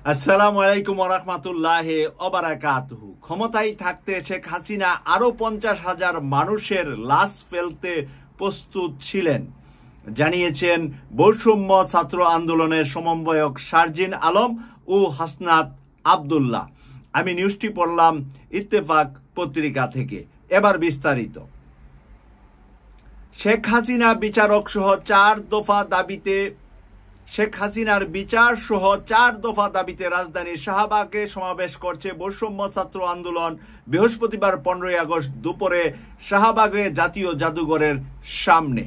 আসসালামু আলাইকুম ওয়া রাহমাতুল্লাহি ওয়া বারাকাতুহু। ক্ষমতায় থাকতে শেখ হাসিনা আরো 50,000 মানুষের লাশ ফেলতে প্রস্তুত ছিলেন, জানিয়েছেন বৈষম্য ছাত্র আন্দোলনের সমন্বয়ক শারজিন আলম ও হাসনাত আব্দুল্লাহ। আমি নিউজটি পড়লাম ইত্তেফাক পত্রিকা থেকে। এবার বিস্তারিত। শেখ হাসিনা বিচারক সহ 4 দফা দাবিতে শেখ হাসিনার বিচার সহ 4 দফা দাবিতে রাজধানীর শাহবাগে সমাবেশ করছে বৈষম্য ছাত্র আন্দোলন। বৃহস্পতিবার 15 আগস্ট দুপুরে শাহবাগে জাতীয় জাদুঘরের সামনে।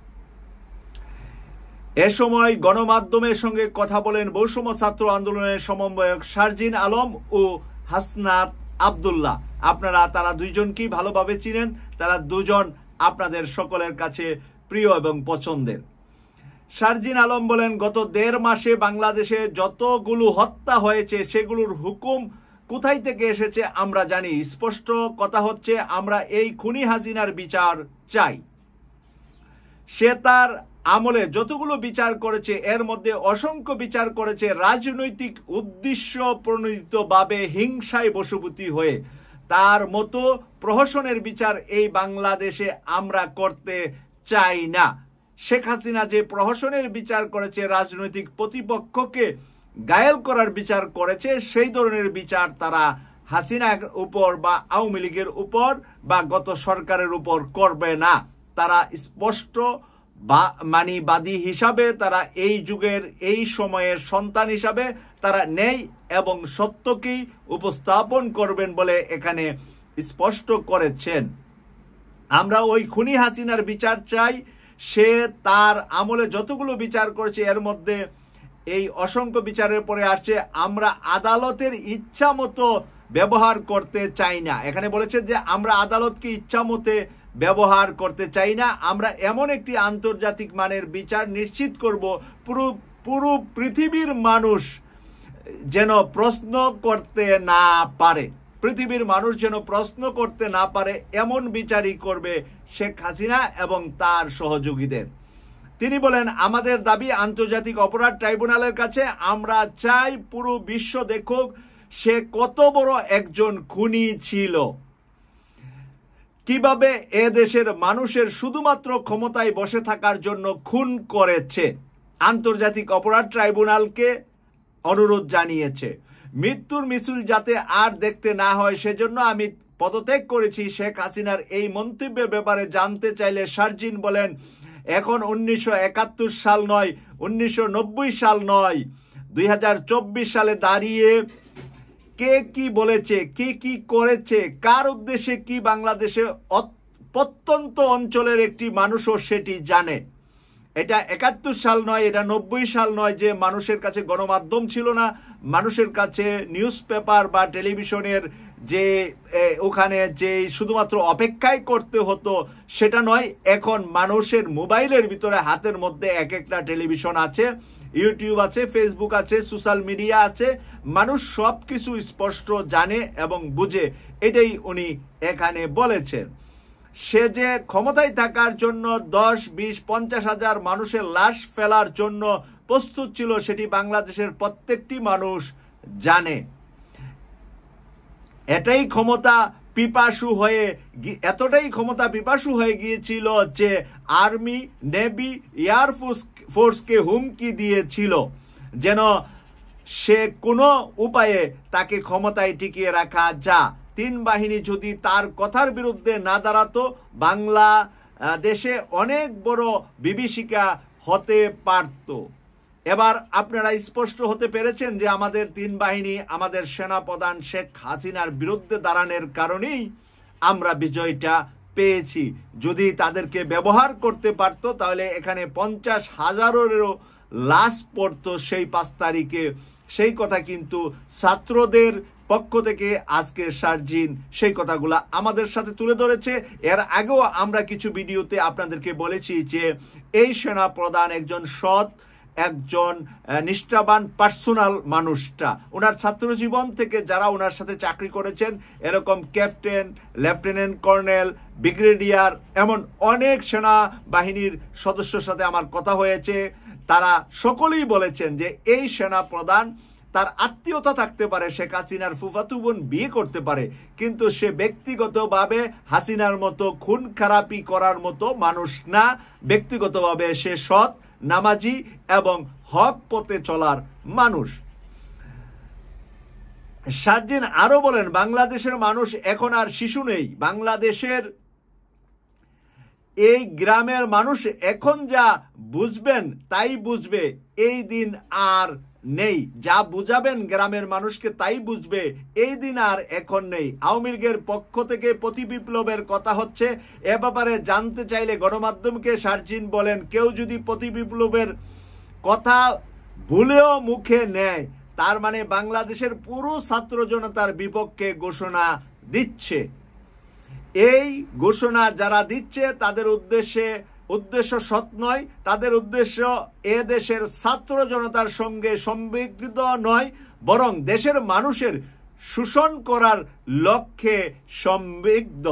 এ সময় গণমাধ্যমের সঙ্গে কথা বলেন বৈষম্য ছাত্র আন্দোলনের সমন্বয়ক শারজিন আলম ও হাসনাত আব্দুল্লাহ। আপনারা তারা দুইজনকেই ভালোভাবে চিনেন। তারা দুজন আপনাদের সকলের কাছে প্রিয় এবং পছন্দের। শারজিন আলম বলেন, গত 1.5 মাসে বাংলাদেশে যতগুলো হত্যা হয়েছে সেগুলোর হুকুম কোথায় থেকে এসেছে আমরা জানি। স্পষ্ট কথা হচ্ছে, আমরা এই খুনি হাসিনার বিচার চাই। সে তার আমলে যতগুলো বিচার করেছে এর মধ্যে অসংখ্য বিচার করেছে রাজনৈতিক উদ্দেশ্য প্রণোদিতভাবে হিংসায় বশবর্তী হয়ে। তার মতো প্রহসনের বিচার এই বাংলাদেশে আমরা করতে চাই না। শেখ হাসিনা যে প্রহসনের বিচার করেছে, রাজনৈতিক প্রতিপক্ষকে ঘায়েল করার বিচার করেছে, সেই ধরনের বিচার তারা হাসিনার উপর বা আওয়ামী লীগের উপর বা গত সরকারের উপর করবে না। তারা স্পষ্ট বাদী হিসাবে, তারা এই যুগের এই সময়ের সন্তান হিসাবে তারা ন্যায় এবং সত্যকেই উপস্থাপন করবেন বলে এখানে স্পষ্ট করেছেন। আমরা ওই খুনি হাসিনার বিচার চাই। সে তার আমলে যতগুলো বিচার করেছে এর মধ্যে এই অসংখ্য বিচারের পরে আসছে, আমরা আদালতের ইচ্ছা মতো ব্যবহার করতে চাই না। এখানে বলেছে যে আমরা আদালতকে ইচ্ছা মতে ব্যবহার করতে চাই না। আমরা এমন একটি আন্তর্জাতিক মানের বিচার নিশ্চিত করব পুরো পৃথিবীর মানুষ যেন প্রশ্ন করতে না পারে। পৃথিবীর মানুষ যেন প্রশ্ন করতে না পারে এমন বিচারই করবে শেখ হাসিনা এবং তার সহযোগীদের। তিনি বলেন, আমাদের দাবি আন্তর্জাতিক অপরাধ ট্রাইব্যুনালের কাছে। আমরা চাই পুরো বিশ্ব দেখুক সে কত বড় একজন খুনি ছিল, কিভাবে এ দেশের মানুষের শুধুমাত্র ক্ষমতায় বসে থাকার জন্য খুন করেছে। আন্তর্জাতিক অপরাধ ট্রাইব্যুনালকে অনুরোধ জানিয়েছে মৃত্যুর মিছিল যাতে আর দেখতে না হয়, সেজন্য আমি পদত্যাগ করেছি। শেখ হাসিনার এই মন্তব্যের ব্যাপারে জানতে চাইলে শারজিন বলেন, এখন 1971 সাল নয়, 1990 সাল নয়, 2024 সালে দাঁড়িয়ে কে কি বলেছে, কে কি করেছে, কার উদ্দেশ্যে কি বাংলাদেশের প্রত্যন্ত অঞ্চলের একটি মানুষও সেটি জানে। এটা 71 সাল নয়, এটা 90 সাল নয় যে মানুষের কাছে গণমাধ্যম ছিল না, মানুষের কাছে নিউজ পেপার বা টেলিভিশনের যে ওখানে যে শুধুমাত্র অপেক্ষায় করতে হতো সেটা নয়। এখন মানুষের মোবাইলের ভিতরে হাতের মধ্যে এক একটা টেলিভিশন আছে, ইউটিউব আছে, ফেসবুক আছে, সোশ্যাল মিডিয়া আছে। মানুষ সব কিছু স্পষ্ট জানে এবং বুঝে। এটাই উনি এখানে বলেছেন। সে যে ক্ষমতায় থাকার জন্য 10, 20, 50,000 মানুষের লাশ ফেলার জন্য প্রস্তুত ছিল সেটি বাংলাদেশের প্রত্যেকটি মানুষ জানে। এতটাই ক্ষমতা পিপাসু হয়ে গিয়েছিল যে আর্মি, নেভি, এয়ার ফোর্সকে হুমকি দিয়েছিল যেন সে কোনো উপায়ে তাকে ক্ষমতায় টিকিয়ে রাখা যা। 3 বাহিনী যদি তার কথার বিরুদ্ধে না দাঁড়াতো, বাংলাদেশে অনেক বড় বিভীষিকা হতে পারত। এবার আপনারা স্পষ্ট হতে পেরেছেন যে আমাদের 3 বাহিনী, আমাদের সেনাপ্রধান শেখ হাসিনার বিরুদ্ধে দাঁড়ানোর কারণেই আমরা বিজয়টা পেয়েছি। যদি তাদেরকে ব্যবহার করতে পারতো তাহলে এখানে 50,000-এরও লাশ পড়তো সেই 5 তারিখে। সেই কথা কিন্তু ছাত্রদের পক্ষ থেকে আজকে শারজিন সেই কথাগুলা আমাদের সাথে তুলে ধরেছে। এর আগেও আমরা কিছু ভিডিওতে আপনাদেরকে বলেছি যে এই সেনা প্রধান একজন সৎ, একজন নিষ্ঠাবান পার্সোনাল মানুষটা। ওনার ছাত্র জীবন থেকে যারা ওনার সাথে চাকরি করেছেন, এরকম ক্যাপ্টেন, লেফটেন্যান্ট কর্নেল, ব্রিগেডিয়ার, এমন অনেক সেনাবাহিনীর সদস্যর সাথে আমার কথা হয়েছে। তারা সকলেই বলেছেন যে এই সেনা প্রধান তার আত্মীয়তা থাকতে পারে, শেখ হাসিনার ফুফাতু বোন বিয়ে করতে পারে, কিন্তু সে ব্যক্তিগতভাবে হাসিনার মতো খুন খারাপি করার মতো মানুষ না। ব্যক্তিগতভাবে সে সৎ, নামাজি এবং হক পথে চলার মানুষ। শারজিন আরো বলেন, বাংলাদেশের মানুষ এখন আর শিশু নেই। বাংলাদেশের এই গ্রামের মানুষ এখন যা বুঝবেন তাই বুঝবে, এই দিন আর নেই। যা বুঝাবেন গ্রামের মানুষকে তাই বুঝবে, এই দিন আর এখন নেই। আওয়ামী লীগের পক্ষ থেকে প্রতি বিপ্লবের কথা হচ্ছে। এ ব্যাপারে জানতে চাইলে গণমাধ্যমকে শারজিন বলেন, কেউ যদি প্রতি বিপ্লবের কথা ভুলেও মুখে নেয়, তার মানে বাংলাদেশের পুরো ছাত্র জনতার বিপক্ষে ঘোষণা দিচ্ছে। এই ঘোষণা যারা দিচ্ছে তাদের উদ্দেশ্য সৎ নয়, তাদের উদ্দেশ্য এ দেশের ছাত্র জনতার সঙ্গে সম্পৃক্ত নয়, বরং দেশের মানুষের শোষণ করার লক্ষ্যে সম্পৃক্ত।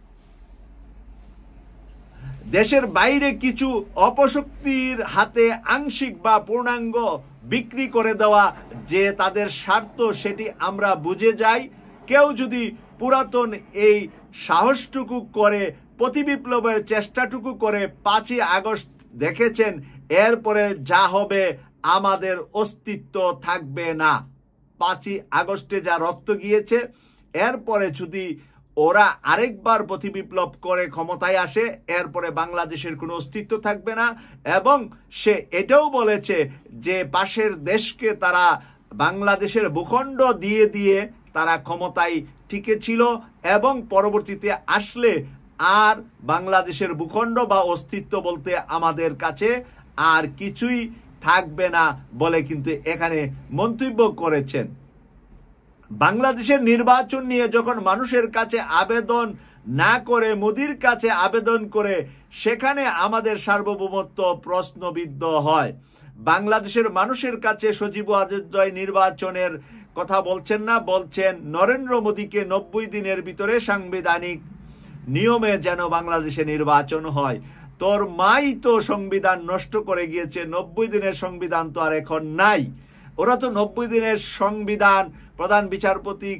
দেশের বাইরে কিছু অপশক্তির হাতে আংশিক বা পূর্ণাঙ্গ বিক্রি করে দেওয়া যে তাদের স্বার্থ, সেটি আমরা বুঝে যাই। কেউ যদি পুরাতন এই সাহসটুকু করে, প্রতি বিপ্লবের চেষ্টাটুকু করে 5ই আগস্ট দেখেছেন, এরপরে যা হবে আমাদের অস্তিত্ব থাকবে না। 5ই আগস্টে যা রক্ত গিয়েছে, এরপরে যদি ওরা আরেকবার প্রতি বিপ্লব করে ক্ষমতায় আসে, এরপরে বাংলাদেশের কোনো অস্তিত্ব থাকবে না। এবং সে এটাও বলেছে যে পাশের দেশকে তারা বাংলাদেশের ভূখণ্ড দিয়ে দিয়ে তারা ক্ষমতায় টিকেছিল, এবং পরবর্তীতে আসলে আর বাংলাদেশের ভূখণ্ড বা অস্তিত্ব বলতে আমাদের কাছে আর কিছুই থাকবে না বলে কিন্তু এখানে মন্তব্য করেছেন। বাংলাদেশের নির্বাচন নিয়ে যখন মানুষের কাছে আবেদন না করে মোদির কাছে আবেদন করে, সেখানে আমাদের সার্বভৌমত্ব প্রশ্নবিদ্ধ হয়। বাংলাদেশের মানুষের কাছে সজীব ওয়াজেদ নির্বাচনের কথা বলছেন না, বলছেন নরেন্দ্র মোদীকে 90 দিনের ভিতরে সাংবিধানিক নিয়মে যেন বাংলাদেশে নির্বাচন হয়। তোর মাই তো সংবিধান নষ্ট করে গিয়েছে, 90 দিনের সংবিধান তো আর এখন নাই। ওরা তো 90 দিনের সংবিধান, প্রধান বিচারপতি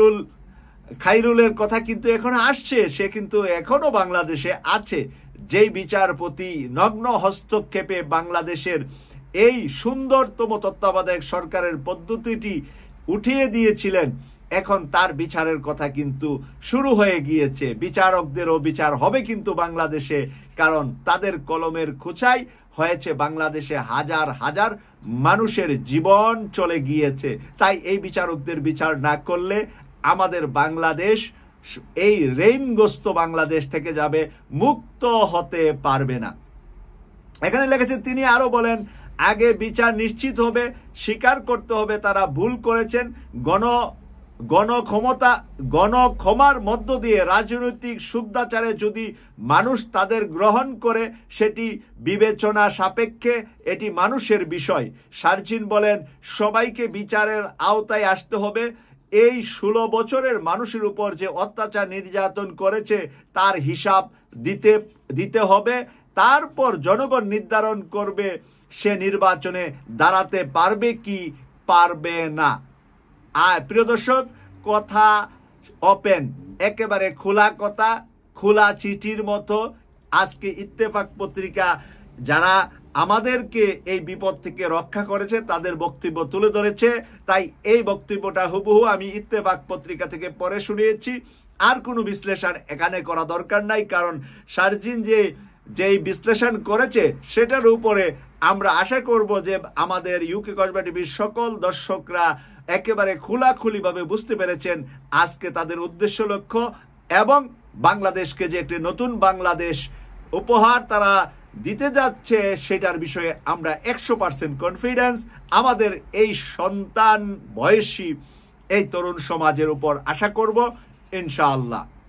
খাইরুলের কথা কিন্তু এখন আসছে, সে কিন্তু এখনো বাংলাদেশে আছে। যেই বিচারপতি নগ্ন হস্তক্ষেপে বাংলাদেশের এই সুন্দরতম তত্ত্বাবধায়ক সরকারের পদ্ধতিটি উঠিয়ে দিয়েছিলেন, এখন তার বিচারের কথা কিন্তু শুরু হয়ে গিয়েছে। বিচারকদেরও বিচার হবে কিন্তু বাংলাদেশে, কারণ তাদের কলমের খোঁচাই হয়েছে বাংলাদেশে হাজার হাজার মানুষের জীবন চলে গিয়েছে। তাই এই বিচারকদের বিচার না করলে আমাদের বাংলাদেশ এই রেইনগ্রস্ত বাংলাদেশ থেকে যাবে, মুক্ত হতে পারবে না। এখানে লেগেছে, তিনি আরো বলেন, আগে বিচার নিশ্চিত হবে, স্বীকার করতে হবে তারা ভুল করেছেন। গণক্ষমার মধ্য দিয়ে রাজনৈতিক শুদ্ধাচারে যদি মানুষ তাদের গ্রহণ করে, সেটি বিবেচনা সাপেক্ষে, এটি মানুষের বিষয়। শারজিন বলেন, সবাইকে বিচারের আওতায় আসতে হবে। এই 16 বছরের মানুষের উপর যে অত্যাচার নির্যাতন করেছে তার হিসাব দিতে হবে। তারপর জনগণ নির্ধারণ করবে সে নির্বাচনে দাঁড়াতে পারবে কি পারবে না। প্রিয় দর্শক, কথা ওপেন, একেবারে খোলা কথা, খোলা চিঠির মতো। আজকে ইত্তেফাক পত্রিকা যারা আমাদেরকে এই বিপদ থেকে রক্ষা করেছে তাদের বক্তব্য তুলে ধরেছে, তাই এই বক্তব্যটা হুবহু আমি ইত্তেফাক পত্রিকা থেকে পড়ে শুনিয়েছি। আর কোনো বিশ্লেষণ এখানে করা দরকার নাই, কারণ শারজিন যেই বিশ্লেষণ করেছে সেটার উপরে আমরা আশা করব যে আমাদের ইউকে কসবা টিভির সকল দর্শকরা একেবারে খোলাখুলিভাবে বুঝতে পেরেছেন আজকে তাদের উদ্দেশ্য, লক্ষ্য, এবং বাংলাদেশকে যে একটি নতুন বাংলাদেশ উপহার তারা দিতে যাচ্ছে সেটার বিষয়ে আমরা 100% কনফিডেন্স আমাদের এই সন্তান বয়সী এই তরুণ সমাজের উপর আশা করব ইনশাআল্লাহ।